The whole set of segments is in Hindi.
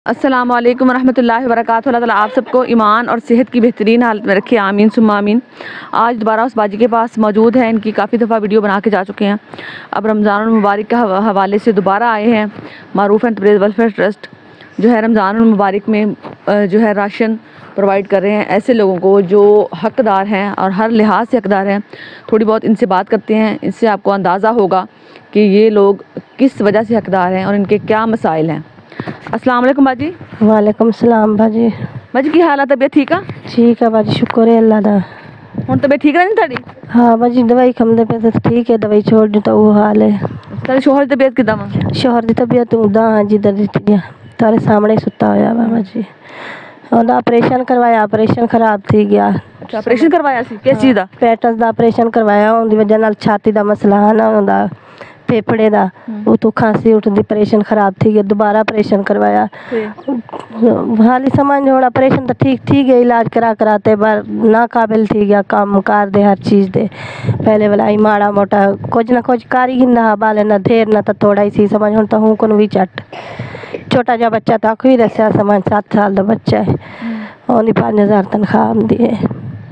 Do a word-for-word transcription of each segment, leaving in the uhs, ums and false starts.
अस्सलाम वालेकुम वरहमतुल्लाहि वबरकातुहू। अल्लाह ताला आप सबको ईमान और सेहत की बेहतरीन हालत में रखे, आमीन सुम्मा आमीन। आज दोबारा उस बाजी के पास मौजूद है, इनकी काफ़ी दफ़ा वीडियो बना के जा चुके हैं। अब रमज़ान मुबारक के हवाले से दोबारा आए हैं। Maroof and Tabrez welfare trust जो है रमज़ान मुबारक में जो है राशन प्रोवाइड कर रहे हैं ऐसे लोगों को जो हकदार हैं और हर लिहाज से हकदार हैं। थोड़ी बहुत इनसे बात करते हैं, इससे आपको अंदाज़ा होगा कि ये लोग किस वजह से हकदार हैं और इनके क्या मसाइल हैं। अस्सलाम वालेकुम बाजी। वालेकुम सलाम बाजी। बाजी की हालत तबीयत ठीक है? ठीक है बाजी, शुक्र है अल्लाह दा। हुण तबीयत ठीक रहनी ताड़ी? हाँ बाजी, दवाई खांदे पे तो ठीक है, दवाई छोड़ दी तो वो हाल है। तारे शोहर दी तबीयत किदां वा? शोहर दी तबीयत उदा जिधर दी तारे सामने सुता होया वा बाजी। ओदा ऑपरेशन करवाया, ऑपरेशन खराब थी गया। अच्छा, ऑपरेशन करवाया सी? किस चीज़ दा? पेटस दा ऑपरेशन करवाया, उनदी वजह नाल छाती दा मसला है ना, उनदा फेफड़े दा वो तो खांसी उठदी, ऑपरेशन खराब थी गया, दोबारा ऑपरेशन करवाया। हाली समझ होड़ा ऑपरेशन तो ठीक थी गया, इलाज करा कराते बार ना काबिल थी गया, काम कार दे हर चीज़ दे। पहले वाला ही माड़ा मोटा कुछ ना कुछ कारी गिंदा बाले ना देर ना तो थोड़ा ही सी समझ हूँ तो हूँ को भी चट छोटा जा बच्चा तो आखिर रसा समझ सात साल का बच्चा है, उन्हें पाँच हज़ार तनख्वाह आमदी है।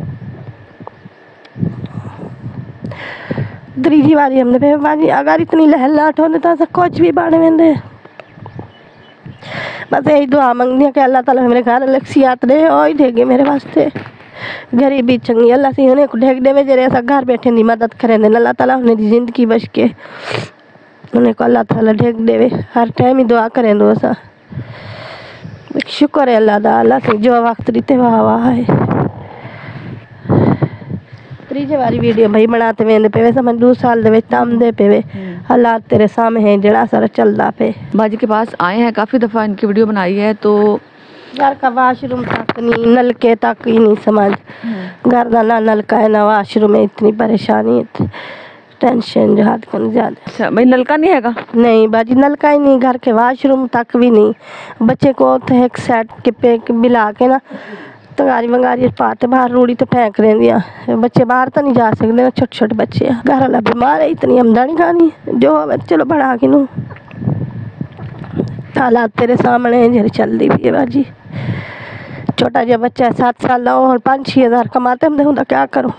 त्रीजी बारी हमने पे बाजी अगर इतनी लहर लाट होने तो कुछ भी बाढ़ में दे। बस यही दुआ मंगनी है कि अल्लाह ताला मेरे घर लक्ष्यात दे और ढेगे मेरे वास्ते गरीबी चंगी अल्लाह से उन्हें ढेग दे जरे ऐसा घर बैठे नहीं मदद करें देना अल्लाह ताला उन्हें जिंदगी बच के उन्हें को अल्लाह ताला ढेग देवे। हर टाइम ही दुआ करें दो सा शुक्र है अल्लाह दा, अल्लाह से जो वक्त रीते वाह वाह है। त्रीजे वाली वीडियो भाई बनाते वेंदे पे समझ दो साल दे विच आमदे पे हालात तेरे सामने है जड़ा सारा चलदा पे। बाजी के पास आए हैं, काफ़ी दफ़ा इनकी वीडियो बनाई है तो घर का वाशरूम तक नहीं, नलके तक ही नहीं समझ, घर का ना नलका है ना वाशरूम है, इतनी परेशानी टेंशन जो हाथ को ज़्यादा। अच्छा भाई, नलका नहीं हैगा? नहीं बाजी, नलका ही नहीं, घर के वाशरूम तक भी नहीं। बच्चे को तो एक सेट के पे मिला के ना तंगारी वंगारी पाते बाहर रूड़ी तो फेंक रही दियाँ, बच्चे बाहर तो नहीं जा सकते ना, छोटे छोटे बच्चे घर वाला बीमार है, इतनी आमदनी खानी जो चलो बढ़ा के नू हालात तेरे सामने जरी चलती भी है बाजी। छोटा जहा बच्चा है सात साल का, और पाँच छः हज़ार कमाते हम देखो क्या करूँ।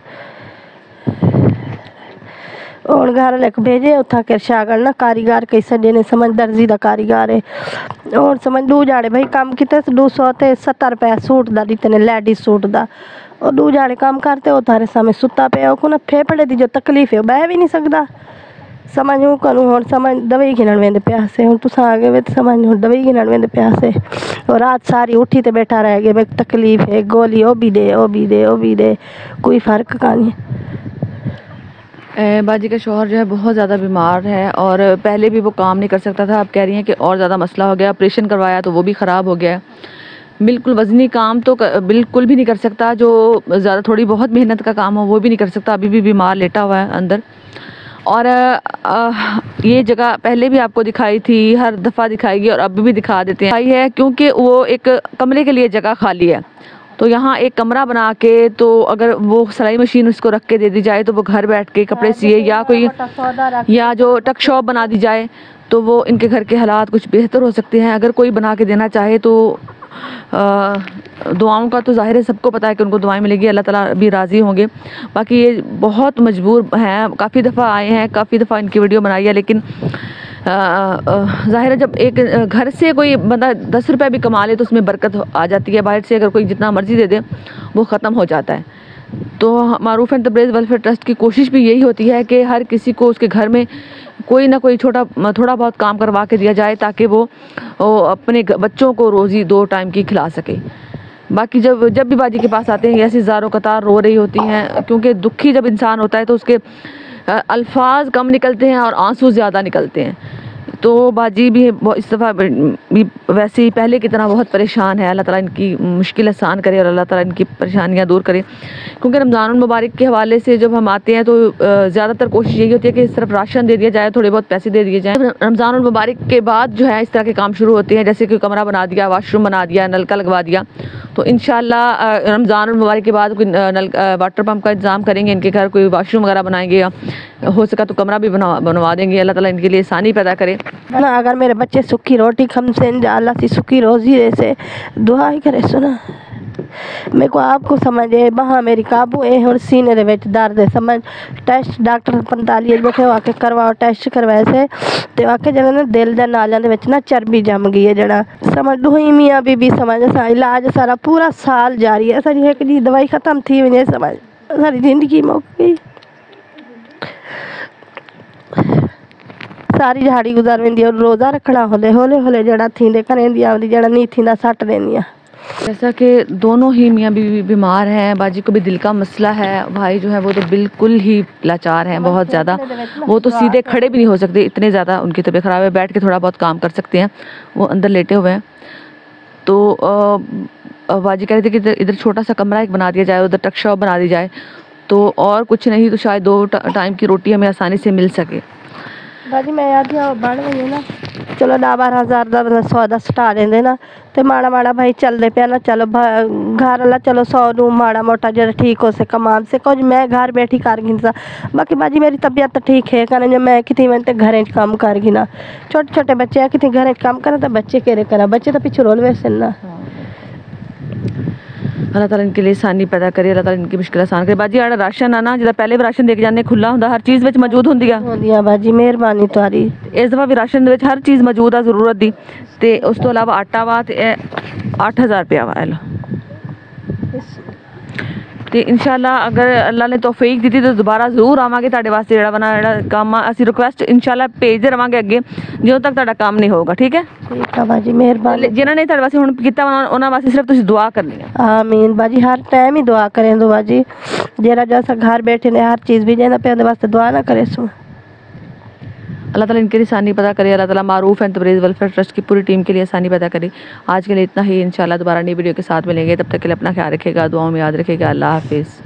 और घर लेके भेजे उठा के शागर ना कारीगर कैसे देने समझ दर्जी का कारीगर है और समझ दू जाड़े भाई काम किते दो सौ ते सत्तर रुपया सूट दा दिते लेडीज सूट दा, और दू जाड़े काम करते हो थारे सामने सुता पे को ना फेफड़े दी जो तकलीफ है बह भी नहीं सकता समझ हूँ करूँ। और समझ दवाई गिनन वेंदे प्यासे हूँ तुस आ गए तो समझ हूँ दवाई गिनन वेंदे प्यासे, और रात सारी उठी तो बैठा रह गए भाई तकलीफ है गोली ओ भी दे ओ भी दे ओ भी दे, कोई फ़र्क का नहीं। बाजी का शौहर जो है बहुत ज़्यादा बीमार है और पहले भी वो काम नहीं कर सकता था, अब कह रही हैं कि और ज़्यादा मसला हो गया, ऑपरेशन करवाया तो वो भी ख़राब हो गया। बिल्कुल वज़नी काम तो बिल्कुल भी नहीं कर सकता, जो ज़्यादा थोड़ी बहुत मेहनत का काम हो वो भी नहीं कर सकता, अभी भी बीमार लेटा हुआ है अंदर। और आ, ये जगह पहले भी आपको दिखाई थी, हर दफ़ा दिखाएगी और अभी भी दिखा देते हैं है क्योंकि वो एक कमरे के लिए जगह खाली है, तो यहाँ एक कमरा बना के तो अगर वो सिलाई मशीन उसको रख के दे दी जाए तो वो घर बैठ के कपड़े सिए, या कोई या जो टक शॉप बना दी जाए तो वो इनके घर के हालात कुछ बेहतर हो सकते हैं। अगर कोई बना के देना चाहे तो आ, दुआओं का तो जाहिर है सबको पता है कि उनको दुआएं मिलेगी, अल्लाह ताला भी राज़ी होंगे। बाकी ये बहुत मजबूर हैं, काफ़ी दफ़ा आए हैं, काफ़ी दफ़ा इनकी वीडियो बनाई है, लेकिन ज़ाहिर है जब एक घर से कोई बंदा दस रुपये भी कमा ले तो उसमें बरकत आ जाती है, बाहर से अगर कोई जितना मर्ज़ी दे दे वो ख़त्म हो जाता है। तो Maroof and Tabrez welfare trust की कोशिश भी यही होती है कि हर किसी को उसके घर में कोई ना कोई छोटा थोड़ा बहुत काम करवा के दिया जाए ताकि वो, वो अपने बच्चों को रोज़ी दो टाइम की खिला सके। बाकी जब जब भी बाजी के पास आते हैं ऐसी ज़ारो कतार रो रही होती हैं, क्योंकि दुखी जब इंसान होता है तो उसके अल्फाज कम निकलते हैं और आंसू ज़्यादा निकलते हैं। तो बाजी भी इस दफ़ा भी वैसे ही पहले की तरह बहुत परेशान है, अल्लाह ताला इनकी मुश्किल आसान करे और अल्लाह ताला इनकी परेशानियां दूर करे। क्योंकि रमज़ान मुबारक के हवाले से जब हम आते हैं तो ज़्यादातर कोशिश यही होती है कि सिर्फ राशन दे दिया जाए, थोड़े बहुत पैसे दे दिए जाए। रमज़ान मुबारक के बाद जो है इस तरह के काम शुरू होते हैं, जैसे कि कमरा बना दिया, वाशरूम बना दिया, नलका लगवा दिया, तो इंशाल्लाह रमज़ान मुबारक के बाद कोई नल वाटर पम्प का इंतज़ाम करेंगे, इनके घर कोई वाशरूम वगैरह बनाएंगे, या हो सका तो कमरा भी बनवा बनवा देंगे। अल्लाह ताला इनके लिए आसानी पैदा करे। ना अगर मेरे बच्चे सुखी रोटी खमसे अल्लाह से सुखी रोजी दे से दुआ ही करे सुना मेरे को आपको समझे वहाँ मेरी काबू है और सीने दे विच दर्द है समझ टेस्ट डॉक्टर पैंतालीस बैठे आके करवाओ टेस्ट करवाए से ते आके जड़ा ना दिल दे नालियां दे विच ना चर्बी जम गई है जड़ा समझ लो ही मियाँ बीबी समझ सा इलाज सारा पूरा साल जारी है सारी एक जी दवाई खत्म थी वने समझ सारी जिंदगी मुक गई सारी दिहाड़ी गुजार वेंदी और रोज़ा रखना होले होले होले जड़ा थींदे करेंदी आंदी जड़ा नहीं थींदा सट देंदियां। जैसा कि दोनों ही मियाँ बीवी बीमार हैं, बाजी को भी दिल का मसला है, भाई जो है वो तो बिल्कुल ही लाचार हैं बहुत ज़्यादा, वो तो सीधे खड़े भी नहीं हो सकते, इतने ज़्यादा उनकी तबीयत ख़राब है। बैठ के थोड़ा बहुत काम कर सकते हैं, वो अंदर लेटे हुए हैं। तो बाजी कह रहे थे कि इधर इधर छोटा सा कमरा एक बना दिया जाए, उधर टक शॉप बना दी जाए, तो और कुछ नहीं तो शायद दो टाइम की रोटी हमें आसानी से मिल सके। बाजी मैं आती हूँ बन गई ना चलो दस बारह हज़ार का मतलब सौदा स्टा देंगे ना तो माड़ा माड़ा भाई चलते पे ना चलो घर वाला चलो सौ नू माड़ा मोटा जो ठीक हो से कमाम से कुछ मैं घर बैठी कर गिन सा बाकी बाजी मेरी तबीयत तो ठीक है कहना जो मैं कितनी मैं तो घर काम कर गिना छोटे छोटे बच्चे हैं कितनी घर काम करा तो बच्चे केरे करा बच्चे तो पीछे रोल वैसे ना अल्लाह ताला इनके लिए आसानी पैदा करे, अल्लाह ताला इनकी मुश्किल आसान करे। बाजी आड़ा राशन आना जिदा पहले भी राशन दे के जाने खुला हुंदा हर चीज़ विच मौजूद हुंदी आ होंदी आ बाजी मेहरबानी तुहारी इस दफ़ा भी राशन दे विच हर चीज़ मौजूद आ ज़रूरत दी ते उस तो अलावा आटा वा ते अठ हज़ार रुपया वा ते इंशाल्लाह अगर अल्लाह ने तौफीक दी तो दोबारा जरूर आवांगे तुहाडे वास्ते जेड़ा बना जेड़ा काम असीं रिक्वेस्ट इंशाल्लाह भेजदे रवांगे अगे ਜਦੋਂ तक तुहाडा काम नहीं होगा। ठीक है ठीक है बाजी मेहरबानी जिन्होंने ने तुहाडे वास्ते हुण कीता उन्हां वास्ते सिर्फ तुसीं दुआ करनी है। आमीन बाजी हर टाइम ही दुआ करें दो बाजी जेड़ा जैसा घर बैठे ने हर चीज़ भी जाना पे वास्ते दुआ ना करे सो अल्लाह ताला इनके लिए आसानी पैदा करे। अल्लाह ताला Maroof and Tabrez welfare trust की पूरी टीम के लिए आसानी पैदा करे। आज के लिए इतना ही, इंशाल्लाह दोबारा नई वीडियो के साथ मिलेंगे, तब तक के लिए अपना ख्याल रखिएगा, दुआओं में याद रखिएगा। अल्लाह हाफिज़।